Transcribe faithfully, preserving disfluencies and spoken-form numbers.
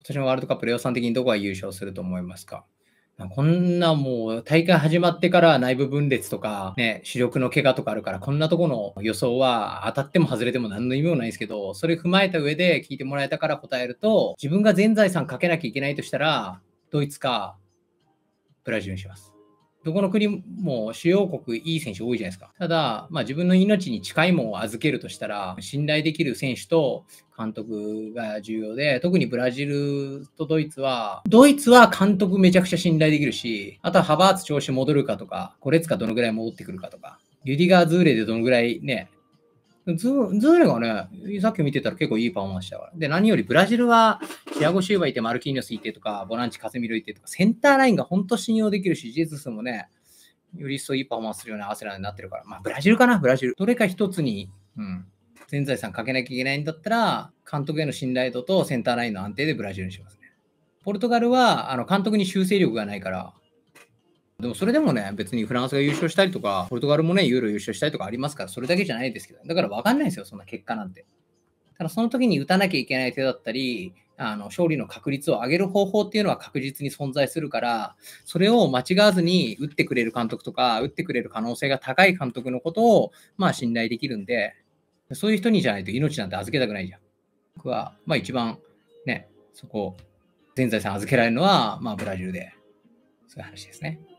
年のワールドカップで予算的にどこが優勝すると思いますか？ま、こんなもう大会始まってから内部分裂とか、ね、主力の怪我とかあるから、こんなとこの予想は当たっても外れても何の意味もないんすけど、それ踏まえた上で聞いてもらえたから答えると、自分が全財産かけなきゃいけないとしたら、ドイツかブラジルにします。どこの国も主要国いい選手多いじゃないすか。ただ、ま、自分の命に近いもんを預けるとしたら、信頼できる選手と監督が重要で、特にブラジルとドイツはドイツは監督めちゃくちゃ信頼できるし、あとはハバーツ調子戻るかとか、ゴレツカどのぐらい戻ってくるかとか、リュディガー・ズーレでどのぐらいね、ズーズーレがね、さっき見てたら結構いいパフォーマンスしたから。で、何よりブラジルはチアゴシウバいて、マルキーニョスいてとか、ボランチカセミロいてとか、センターラインがほんと信用できるし、ジェズスもね、より一層いいパフォーマンスするようなアーセナルになってるから、ま、ブラジルかな、ブラジル。どれか一つに、うん、全財産かけなきゃいけないんだったら、監督への信頼度とセンターラインの安定でブラジルにしますね。ポルトガルは、あの、監督に修正力がないから。でもそれでもね、別にフランスが優勝したりとか、ポルトガルもね、ユーロ優勝したりとかありますから、それだけじゃないですけど、だから分かんないんすよ、そんな結果なんて。ただその時に打たなきゃいけない手だったり、あの、勝利の確率を上げる方法っていうのは確実に存在するから、それを間違わずに打ってくれる監督とか、打ってくれる可能性が高い監督のことを、まあ、信頼できるんで、そういう人にじゃないと命なんて預けたくないじゃん。僕は、ま、一番、ね、そこ、全財産預けられるのは、まあ、ブラジルで、そういう話ですね。